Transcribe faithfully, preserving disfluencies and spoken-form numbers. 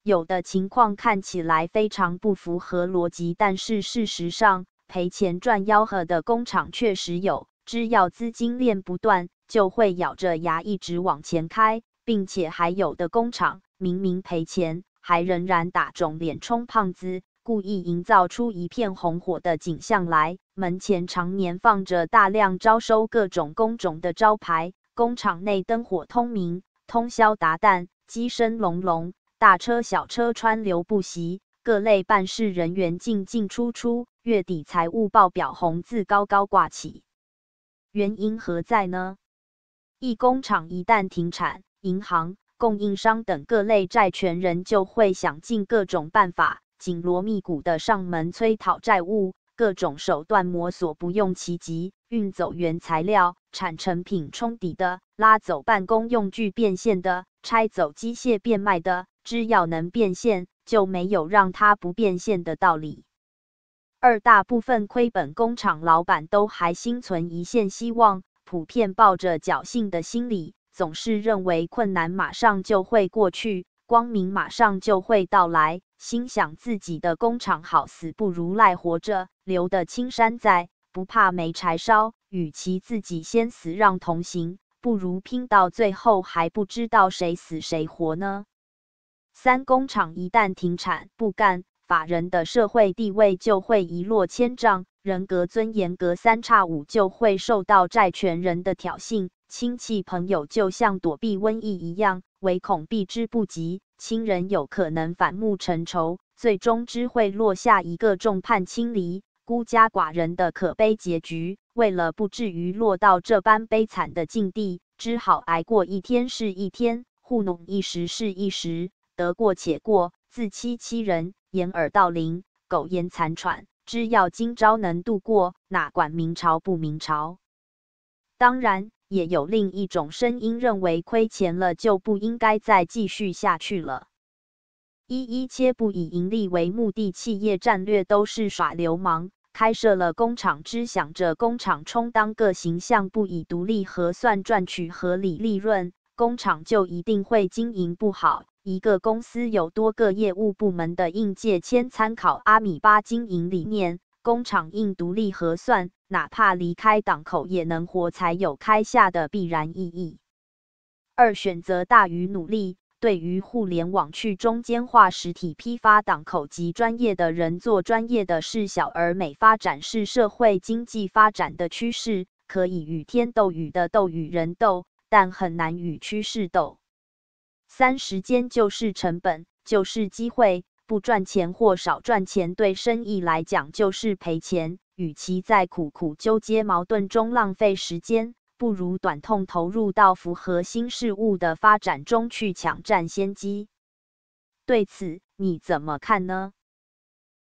有的情况看起来非常不符合逻辑，但是事实上，赔钱赚吆喝的工厂确实有，只要资金链不断，就会咬着牙一直往前开，并且还有的工厂明明赔钱，还仍然打肿脸充胖子，故意营造出一片红火的景象来。门前常年放着大量招收各种工种的招牌，工厂内灯火通明，通宵达旦，机声隆隆，大车小车川流不息，各类办事人员进进出出，月底财务报表红字高高挂起。原因何在呢？一工厂一旦停产，银行、供应商等各类债权人就会想尽各种办法，紧锣密鼓的上门催讨债务，各种手段摸索不用其极，运走原材料、产成品冲抵的，拉走办公用具变现的，拆走机械变卖的，只要能变现，就没有让它不变现的道理。二大部分亏本工厂老板都还心存一线希望，普遍抱着侥幸的心理，总是认为困难马上就会过去，光明马上就会到来，心想自己的工厂好死不如赖活着，留得青山在，不怕没柴烧，与其自己先死让同行，不如拼到最后还不知道谁死谁活呢。三工厂一旦停产不干，法人的社会地位就会一落千丈，人格尊严隔三差五就会受到债权人的挑衅，亲戚朋友就像躲避瘟疫一样，唯恐避之不及，亲人有可能反目成仇，最终只会落下一个众叛亲离、孤家寡人的可悲结局。为了不至于落到这般悲惨的境地，只好挨过一天是一天，糊弄一时是一时，得过且过，自欺欺人，掩耳盗铃，苟延残喘，只要今朝能度过，哪管明朝不明朝。当然，也有另一种声音认为亏钱了就不应该再继续下去了。一一切不以盈利为目的企业战略都是耍流氓，开设了工厂只想着工厂充当个形象，不以独立核算赚取合理利润，工厂就一定会经营不好。一个公司有多个业务部门的应届签参考阿米巴经营理念，工厂应独立核算，哪怕离开档口也能活，才有开下的必然意义。二、选择大于努力。对于互联网去中间化实体批发档口及专业的人做专业的事，小而美发展是社会经济发展的趋势，可以与天斗，与的斗与人斗，但很难与趋势斗。三、时间就是成本，就是机会，不赚钱或少赚钱对生意来讲就是赔钱，与其在苦苦纠结矛盾中浪费时间，不如短痛投入到符合新事物的发展中去抢占先机。对此你怎么看呢？